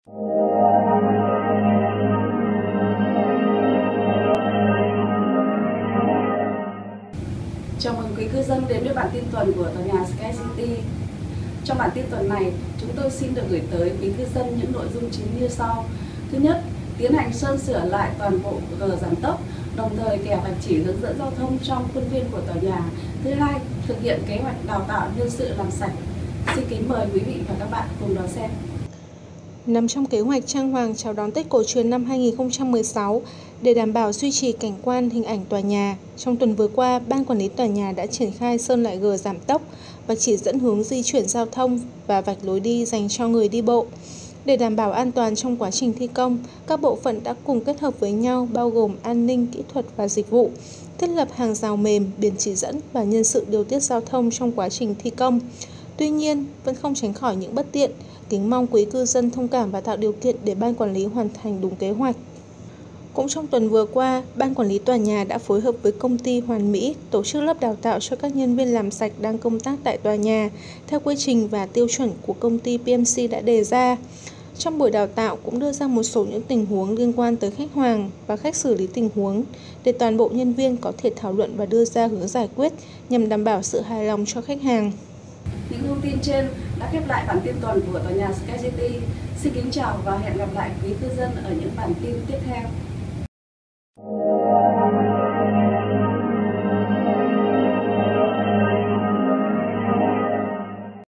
Chào mừng quý cư dân đến với bản tin tuần của tòa nhà Sky City. Trong bản tin tuần này, chúng tôi xin được gửi tới quý cư dân những nội dung chính như sau. Thứ nhất, tiến hành sơn sửa lại toàn bộ gờ giảm tốc, đồng thời kẻ vạch chỉ hướng dẫn giao thông trong khuôn viên của tòa nhà. Thứ hai, thực hiện kế hoạch đào tạo nhân sự làm sạch. Xin kính mời quý vị và các bạn cùng đón xem. Nằm trong kế hoạch trang hoàng chào đón Tết cổ truyền năm 2016, để đảm bảo duy trì cảnh quan hình ảnh tòa nhà, trong tuần vừa qua, Ban Quản lý tòa nhà đã triển khai sơn lại gờ giảm tốc và chỉ dẫn hướng di chuyển giao thông và vạch lối đi dành cho người đi bộ. Để đảm bảo an toàn trong quá trình thi công, các bộ phận đã cùng kết hợp với nhau bao gồm an ninh, kỹ thuật và dịch vụ, thiết lập hàng rào mềm, biển chỉ dẫn và nhân sự điều tiết giao thông trong quá trình thi công. Tuy nhiên, vẫn không tránh khỏi những bất tiện. Kính mong quý cư dân thông cảm và tạo điều kiện để Ban Quản lý hoàn thành đúng kế hoạch. Cũng trong tuần vừa qua, Ban Quản lý tòa nhà đã phối hợp với công ty Hoàn Mỹ tổ chức lớp đào tạo cho các nhân viên làm sạch đang công tác tại tòa nhà theo quy trình và tiêu chuẩn của công ty PMC đã đề ra. Trong buổi đào tạo cũng đưa ra một số những tình huống liên quan tới khách hàng và cách xử lý tình huống để toàn bộ nhân viên có thể thảo luận và đưa ra hướng giải quyết nhằm đảm bảo sự hài lòng cho khách hàng. Những thông tin trên đã khép lại bản tin tuần của tòa nhà Sky City. Xin kính chào và hẹn gặp lại quý cư dân ở những bản tin tiếp theo.